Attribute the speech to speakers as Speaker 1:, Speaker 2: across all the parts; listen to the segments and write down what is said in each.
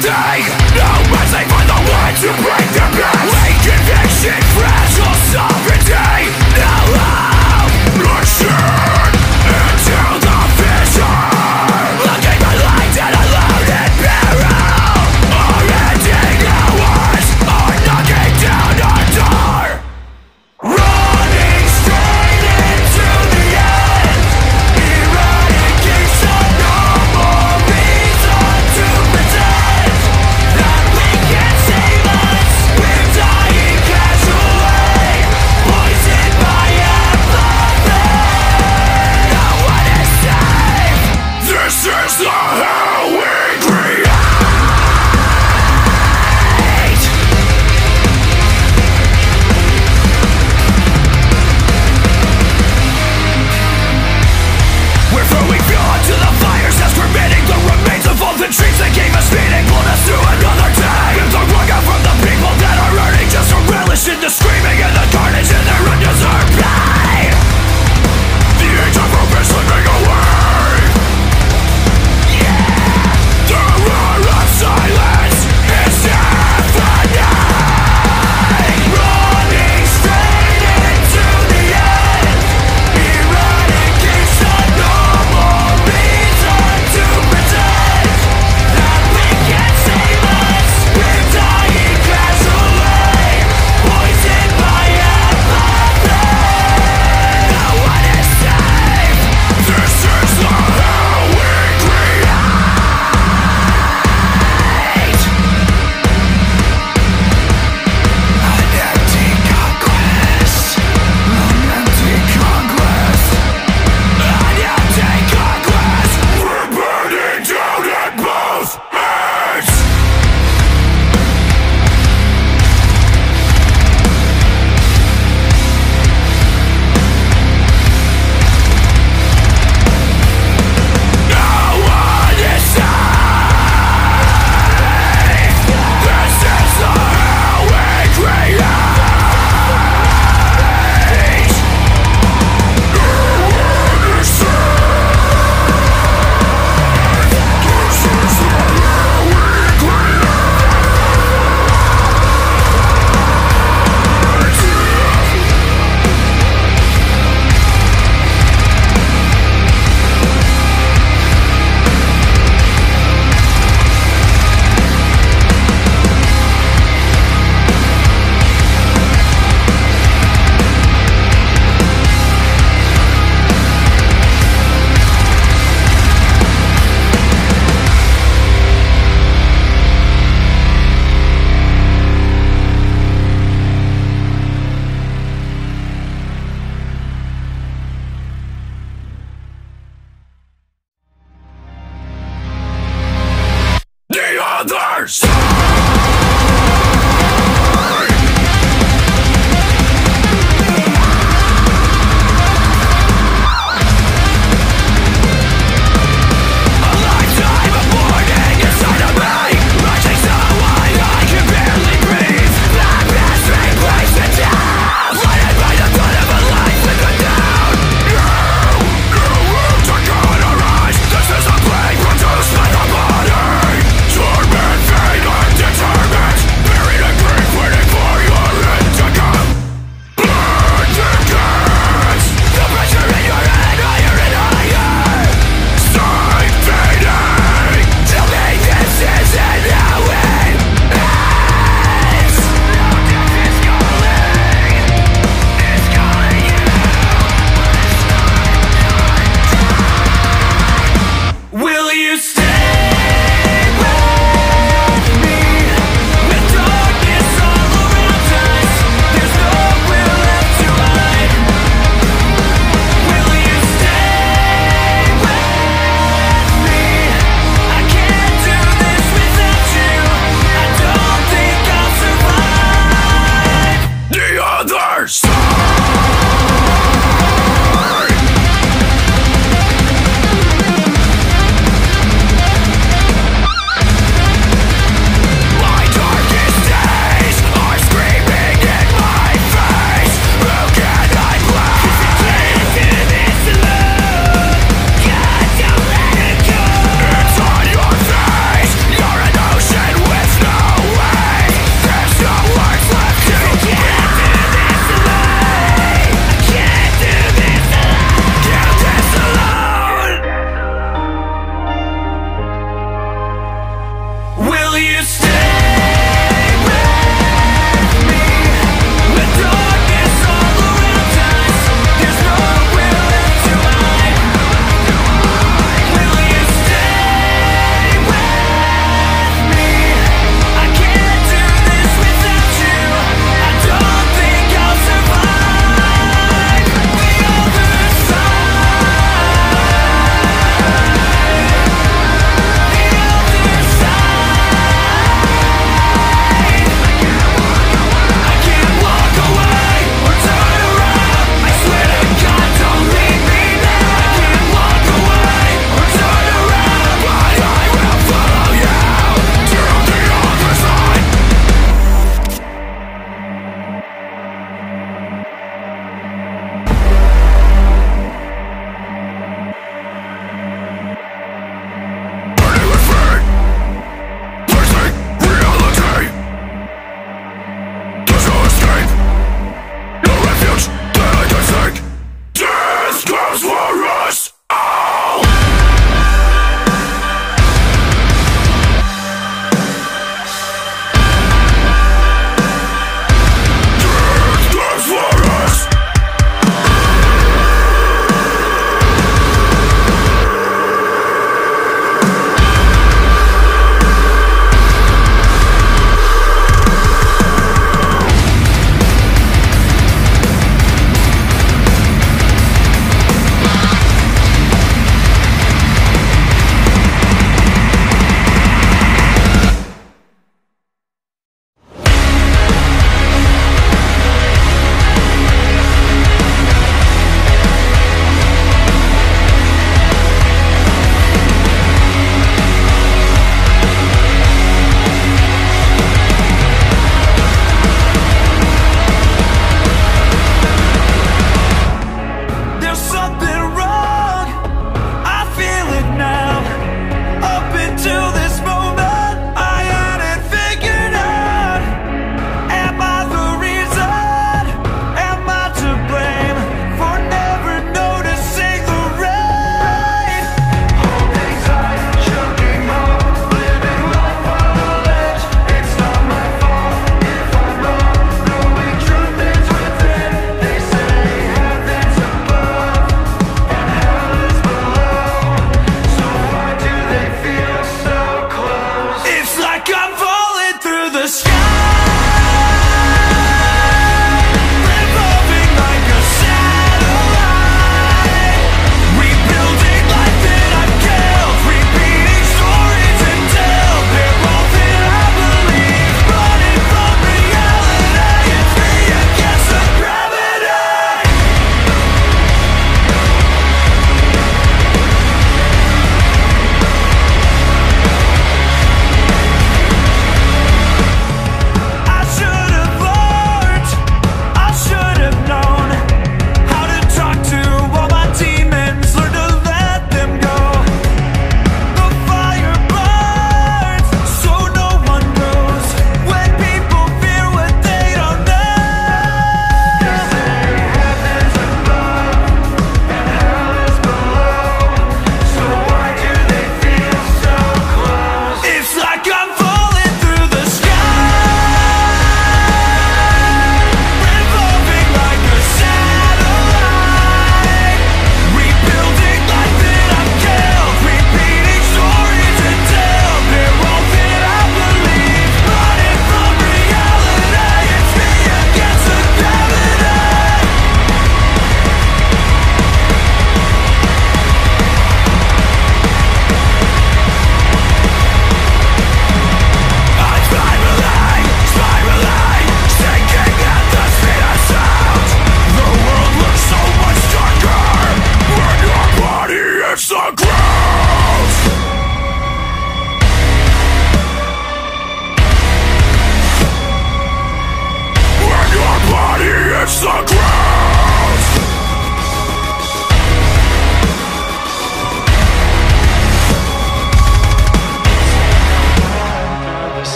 Speaker 1: Yeah!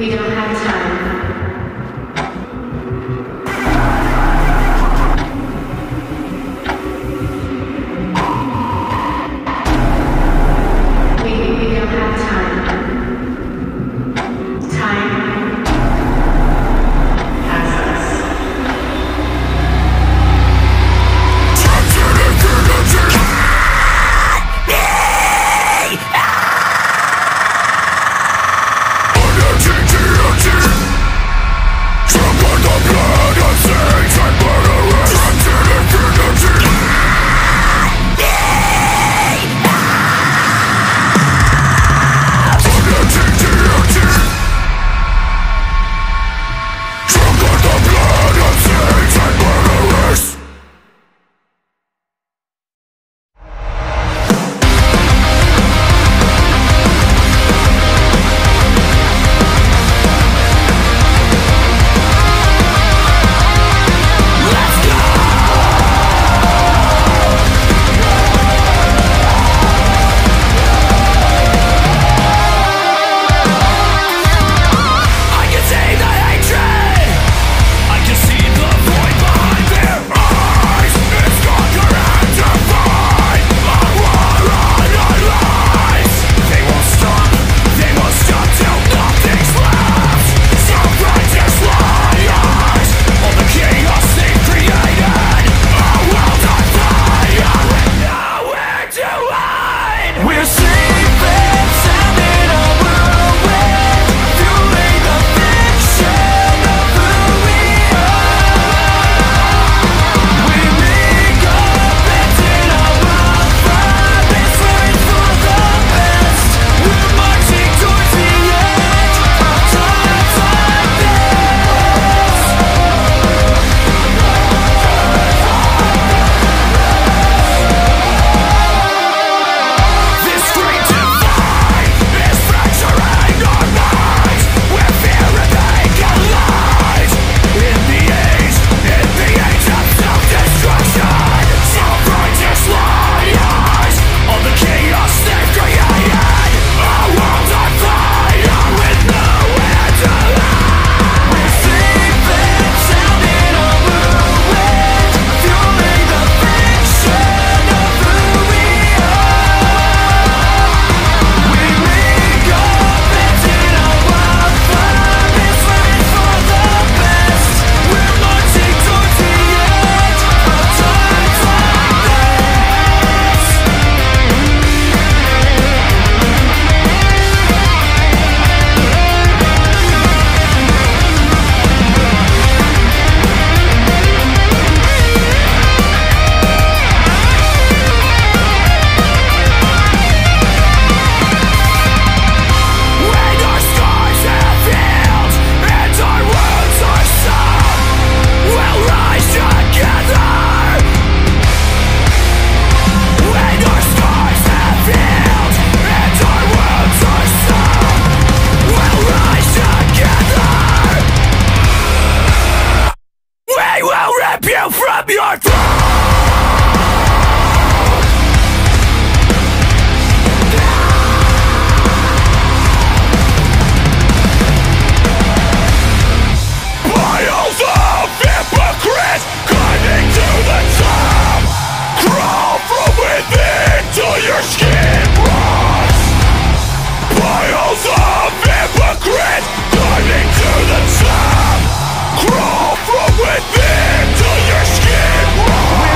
Speaker 1: Crawl from within till your skin rots.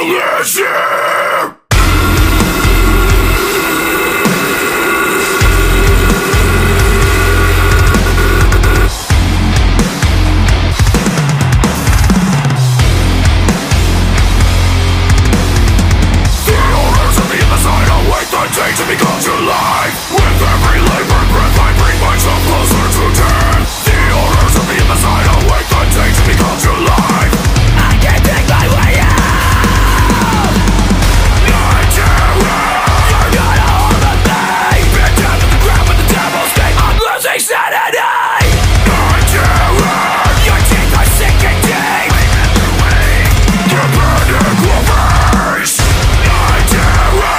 Speaker 1: here. Take to become to life. With every labored breath I bring myself closer to death. The orders of the inside awake the take to become to life. I can't take my way out. I dare. You're gonna hold the thing. Been down to the ground with the devil's name. I'm losing sanity. I dare. Your teeth are sinking deep. The panic will face. I dare.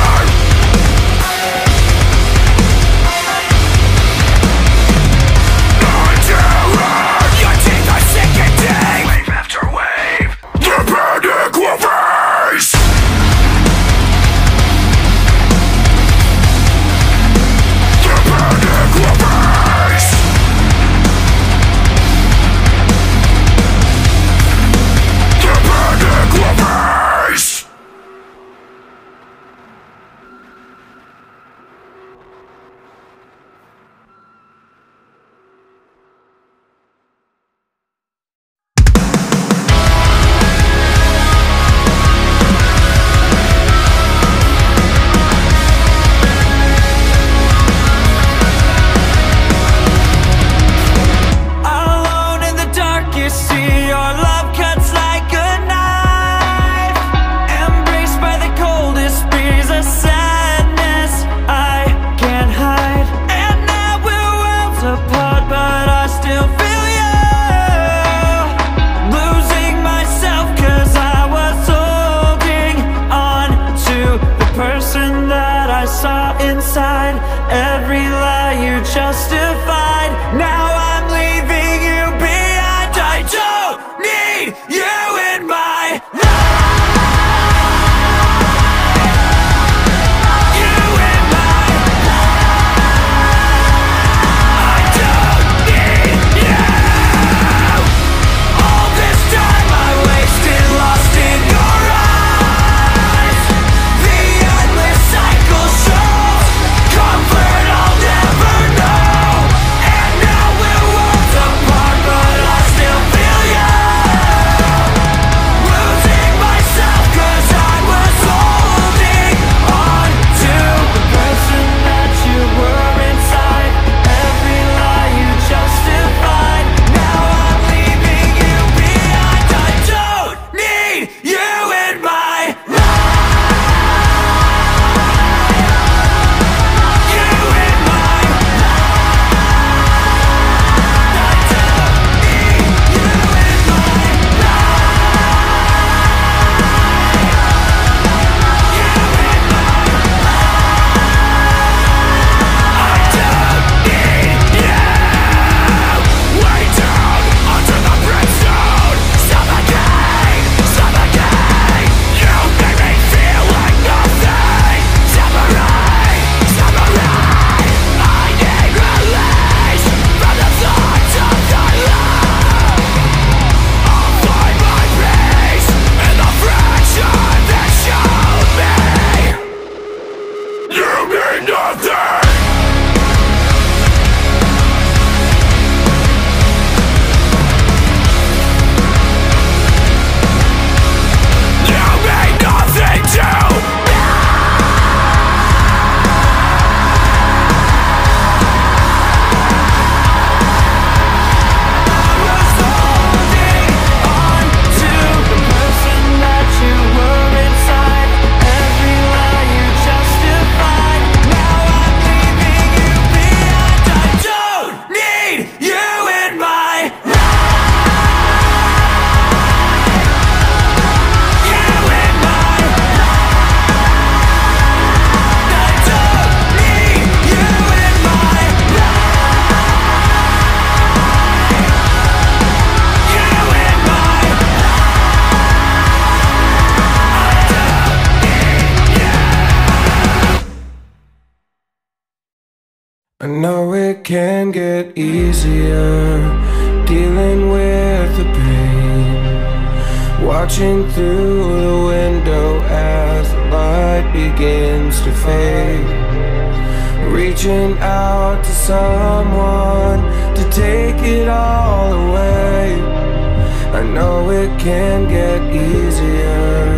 Speaker 2: I know it can get easier dealing with the pain. Why watching through the window as the light begins to fade, reaching out to someone to take it all away. I know it can get easier,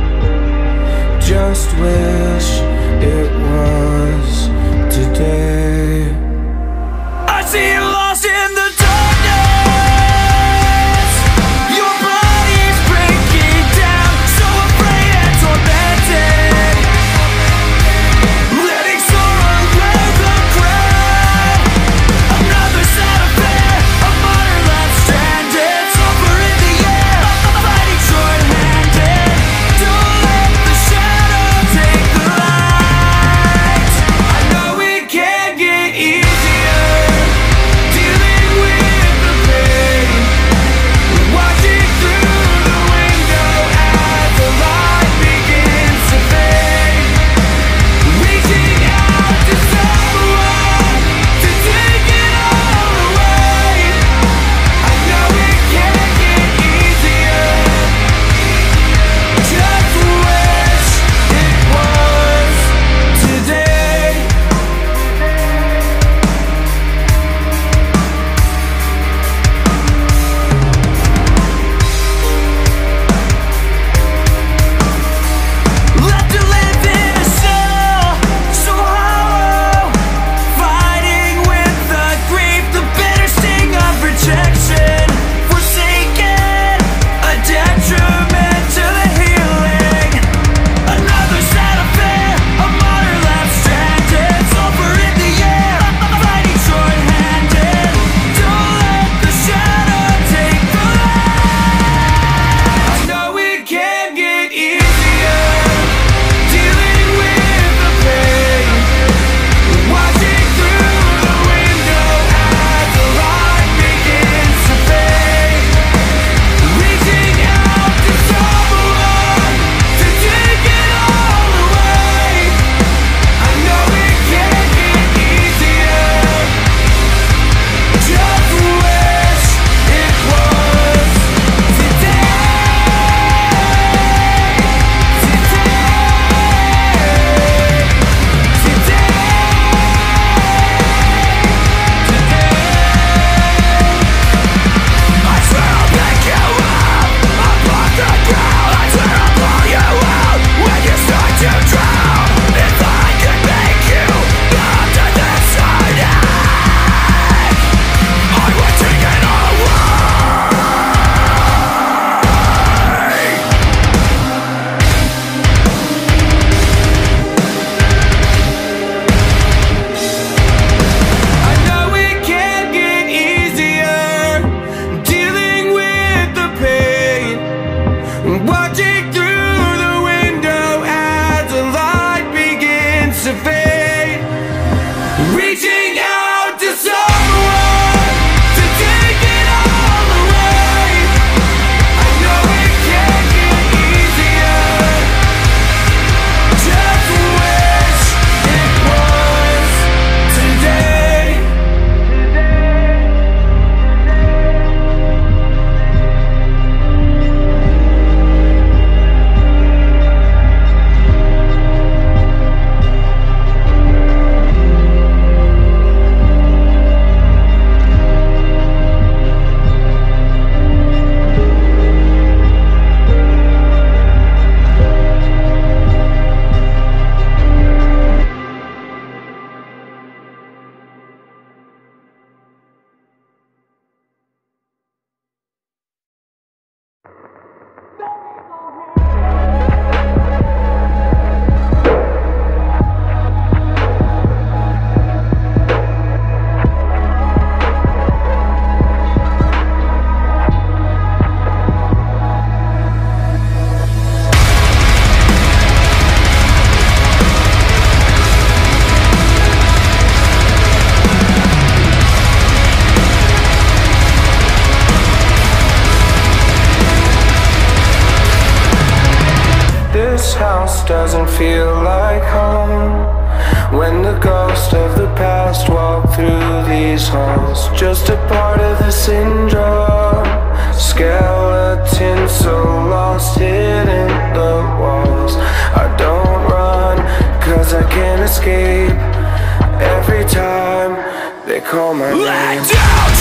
Speaker 2: just wish it was today. I see you lost in the darkness, your body's breaking down, so afraid and tormented, letting sorrow wear the crown. Another sad affair, a martyr left stranded, somewhere in the air, fighting short-handed. Don't let the shadow take the light. I know it can get easier, dealing with the pain, watching through the window as the light begins to fade, reaching out to someone to take it all away. I know it can get easier, just wish it was today. Left to live in a cell, so hollow, fighting with the grief, the bitter sting of rejection, forsaken, a detriment to the healing. Another sad affair, a martyr left stranded, sulfur in the air, fighting short-handed. Don't let the shadow take the light. I know it can get easier, dealing with the pain, watching through the window as the light begins to fade, reaching out to someone to take it all away. I know it can get easier, just wish it was today. I swear I'll pick you up above the ground. I swear I'll pull you out when you start to drown. If I could make you come to this side, I would take it all away. I know it can get easier, dealing with the pain, watching through the window as the light begins to fade, reaching out to someone to take it all away. I know it can get easier, just wish it was today. This house doesn't feel like home when the ghost of the past walk through these halls. Just a part of the syndrome, skeleton so lost
Speaker 3: escape every time they call my name.
Speaker 1: Down